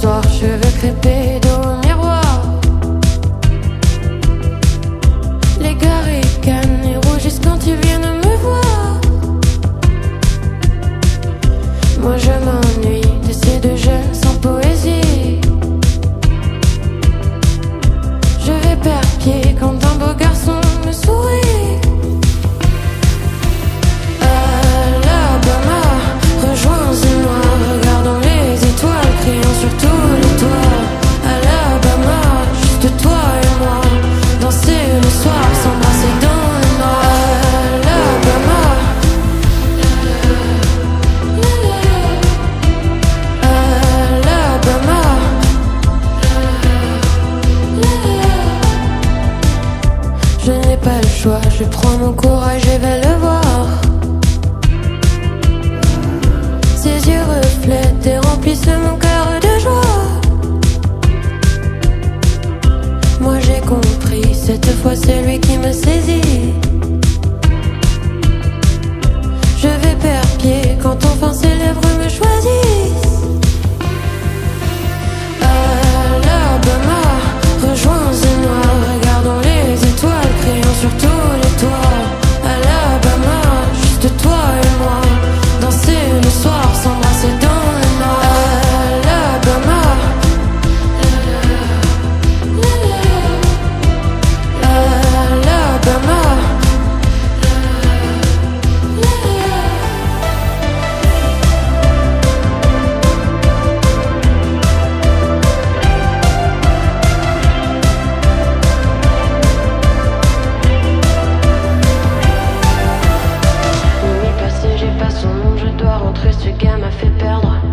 soir, cheveux crêpés dos au miroir. Les gars ricanent et rougissent quand ils viennent me voir. Moi je m'ennuie de ces deux jeunes sans poésie. Je vais perdre pied quand un beau garçon me sourit. Alabama, rejoins-moi, regardons les étoiles, crions sur tous les toits. Alabama, juste toi et moi, danser le soir, s'embrasser dans le noir. Alabama, Alabama, je n'ai pas le choix, je prends mon courage et vais le voir. Ses yeux reflètent et remplissent mon cœur de joie. Moi j'ai compris, cette fois c'est lui qui me saisit. Je vais perdre pied quand enfin ses lèvres me choisissent. Alabama, rejoins-moi, regardons les étoiles, crions sur tous les toits. Alabama, juste toi et moi, danser le soir, s'embrasser dans le noir. Alabama, Alabama, nuit passée, j'ai pas son nom, je dois rentrer, ce gars m'a fait perdre.